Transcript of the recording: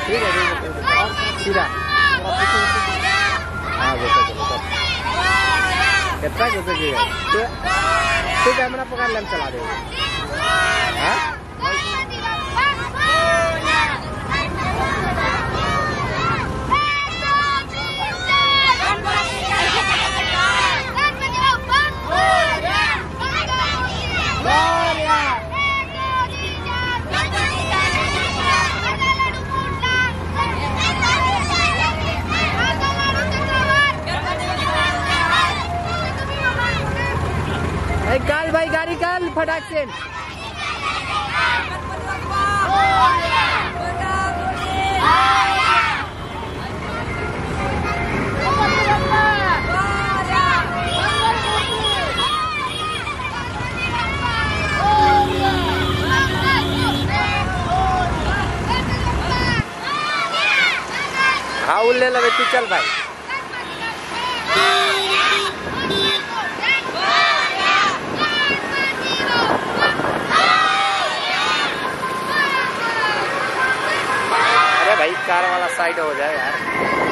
ठीक है सीधा। हाँ घुसा चलो कितना घुसे जी तू कैमरा पकड़ लें चला दे। काल भाई गाड़ी काल फटाक से। हाँ उल्ले लगे तू चल भाई। भाई कार वाला साइड हो जाए यार।